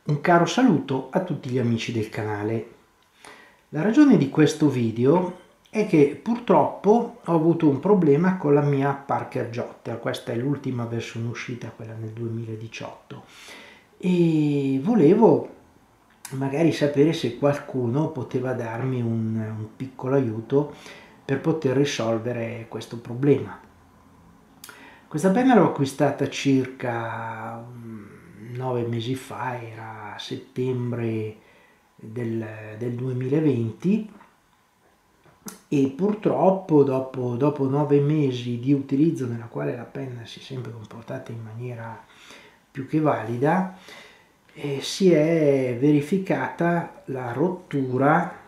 Un caro saluto a tutti gli amici del canale. La ragione di questo video è che purtroppo ho avuto un problema con la mia Parker Jotter. Questa è l'ultima versione uscita, quella nel 2018, e volevo magari sapere se qualcuno poteva darmi un piccolo aiuto per poter risolvere questo problema. Questa penna l'ho acquistata circa 9 mesi fa, era settembre del 2020, e purtroppo dopo 9 mesi di utilizzo, nella quale la penna si è sempre comportata in maniera più che valida, si è verificata la rottura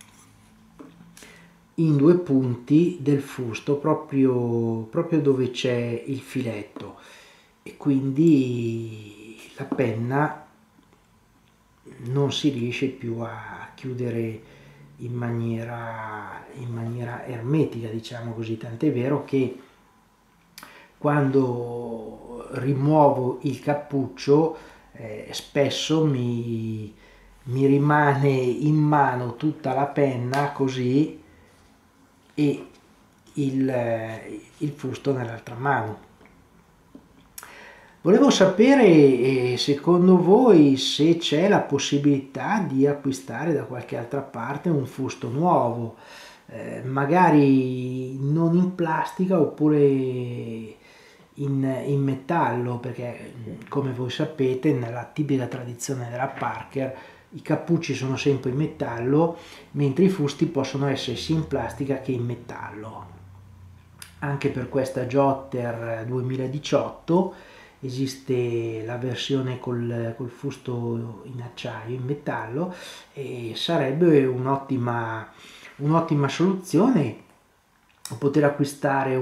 in due punti del fusto, proprio dove c'è il filetto, e quindi la penna non si riesce più a chiudere in maniera ermetica, diciamo così, tant'è vero che quando rimuovo il cappuccio spesso mi rimane in mano tutta la penna così, e il fusto nell'altra mano. Volevo sapere, secondo voi, se c'è la possibilità di acquistare da qualche altra parte un fusto nuovo, magari non in plastica oppure in metallo, perché come voi sapete nella tipica tradizione della Parker i cappucci sono sempre in metallo, mentre i fusti possono essere sia in plastica che in metallo. Anche per questa Jotter 2018 esiste la versione col fusto in acciaio, in metallo, e sarebbe un'ottima soluzione poter acquistare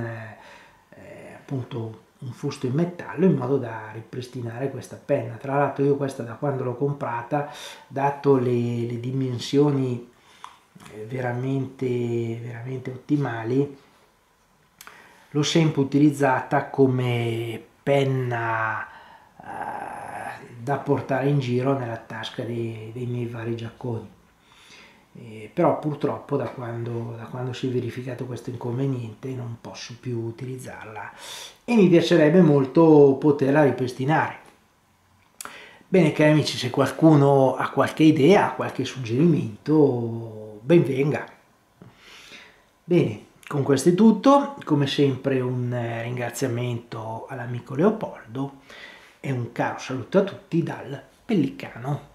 appunto un fusto in metallo, in modo da ripristinare questa penna. Tra l'altro io questa, da quando l'ho comprata, dato le dimensioni veramente ottimali, l'ho sempre utilizzata come penna da portare in giro nella tasca dei miei vari giacconi. Però purtroppo da quando si è verificato questo inconveniente non posso più utilizzarla, e mi piacerebbe molto poterla ripristinare. Bene cari amici, se qualcuno ha qualche idea, qualche suggerimento, ben venga. Bene, con questo è tutto. Come sempre un ringraziamento all'amico Leopoldo e un caro saluto a tutti dal Pellicano.